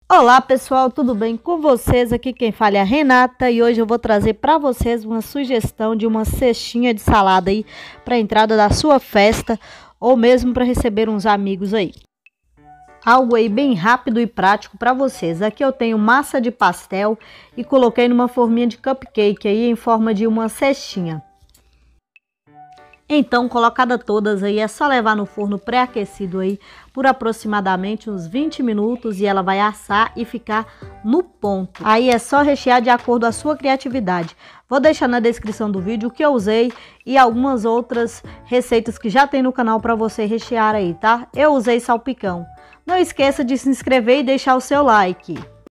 Olá pessoal, tudo bem com vocês? Aqui quem fala é a Renata e hoje eu vou trazer para vocês uma sugestão de uma cestinha de salada aí para a entrada da sua festa ou mesmo para receber uns amigos aí. Algo aí bem rápido e prático para vocês. Aqui eu tenho massa de pastel e coloquei numa forminha de cupcake aí em forma de uma cestinha. Então, colocada todas aí, é só levar no forno pré-aquecido aí por aproximadamente uns 20 minutos e ela vai assar e ficar no ponto. Aí é só rechear de acordo com a sua criatividade. Vou deixar na descrição do vídeo o que eu usei e algumas outras receitas que já tem no canal para você rechear aí, tá? Eu usei salpicão. Não esqueça de se inscrever e deixar o seu like.